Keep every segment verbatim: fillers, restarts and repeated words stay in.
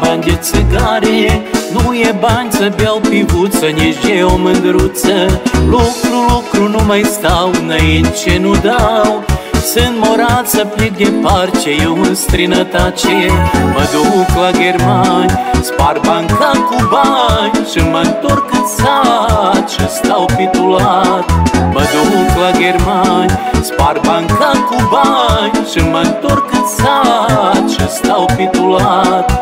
bani de țigare, nu e bani să beau pivuță, nici de o mândruță. Lucru, lucru, nu mai stau, înainte nu dau. Sunt morat să plec departe, eu în străinătate. Mă duc la germani, spar banca cu bani și mă întorc în sat și stau pitulat. Mă duc la germani, spar banca cu bani și mă întorc în sat și stau pitulat.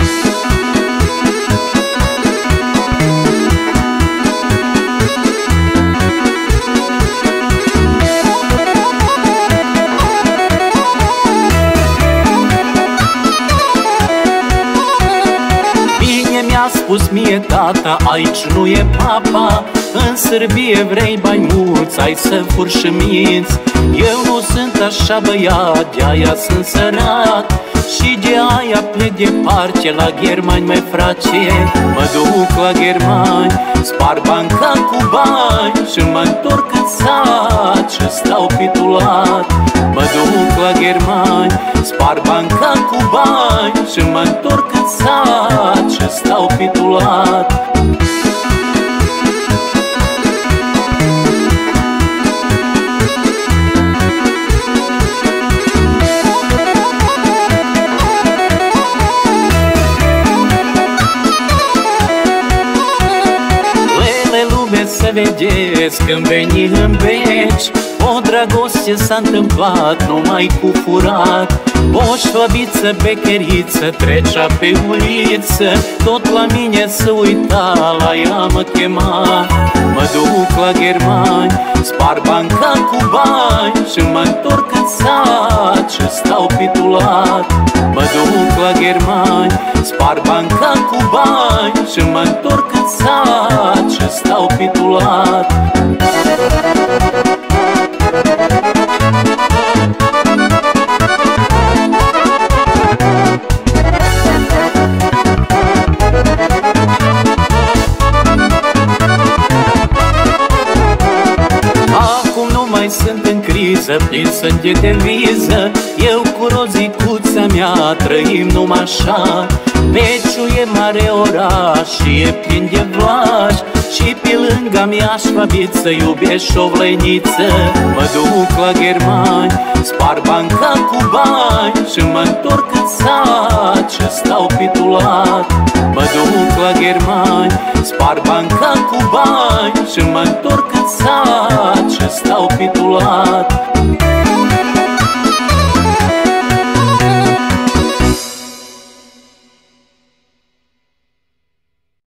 Mi-a spus mie tata, aici nu e papa. În Sârbie vrei bani mulți, ai să furi și minți. Eu nu sunt așa băiat, de-aia sunt sărat și de aia plec departe la germani, mai frate. Mă duc la germani, spar banca cu bani și mă întorc în sat și stau pitulat. Mă duc la germani, spar banca cu bani și mă întorc în sat și stau pitulat. Să vedeți când veni în beci, o dragoste s-a întâmplat numai cu furat. O șobiță becheriță trecea pe uliță, tot la mine să uita, la ea mă chema. Mă duc la germani, spar banca cu bani și mă întorc în sat și stau pitulat. Mă duc la germani, spar banca cu bani și mă întorc în sat și stau pitulat. Acum nu mai sunt în criză, plin sânge de viză. Eu cu rozicuța mea trăim numai așa. Beciul e mare oraș și e plin de vlași, și pe lângă mea șvabiță iubești o vlăiniță. Mă duc la germani, spar banca cu bani și mă întorc în sat și stau pitulat. Mă duc la germani, spar banca cu bani și mă întorc în sat și stau pitulat.